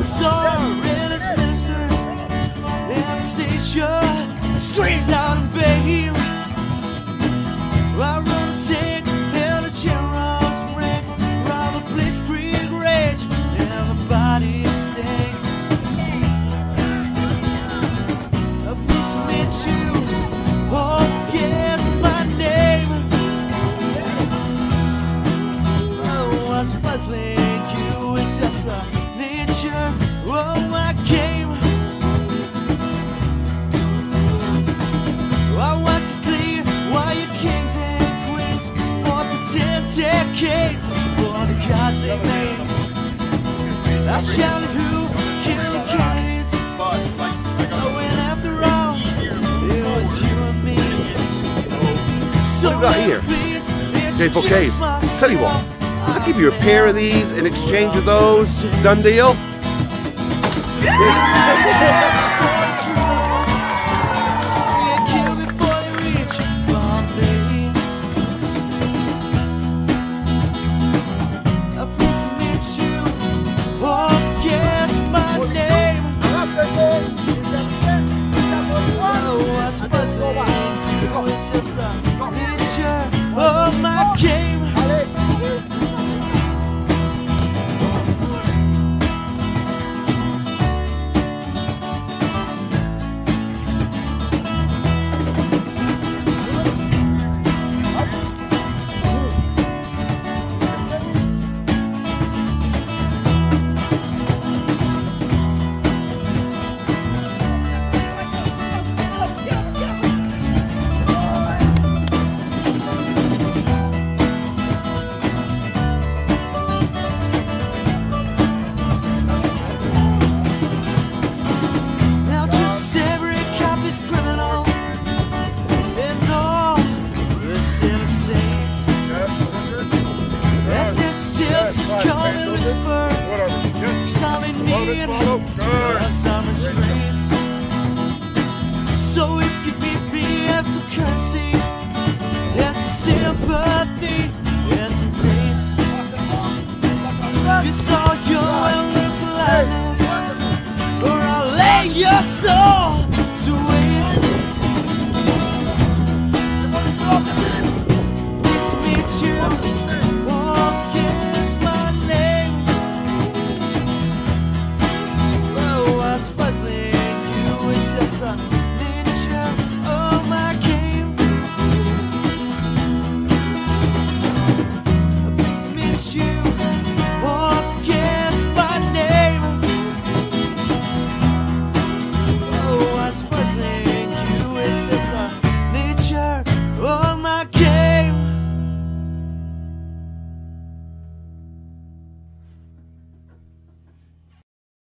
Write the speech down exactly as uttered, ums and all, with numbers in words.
Sorry, as ministers Anastasia screamed out in vain. I run a tank and a general's rank around the blitzkrieg rage and the body stank. I wish I met you, oh guess my name. Oh, I was puzzling you, it's just a nature of my game. I watched it clear while your kings and queens fought for ten decades for the gods they made. I shouted who killed the Kennedys. Oh, and after all, it was you and me. So What do you got here? J bouquets. Tell you what, I'll give you a pair of these in exchange of those. Done deal? Oh, my game. So if you meet me, have some courtesy, have some sympathy, and some taste. You saw your well-learned politeness.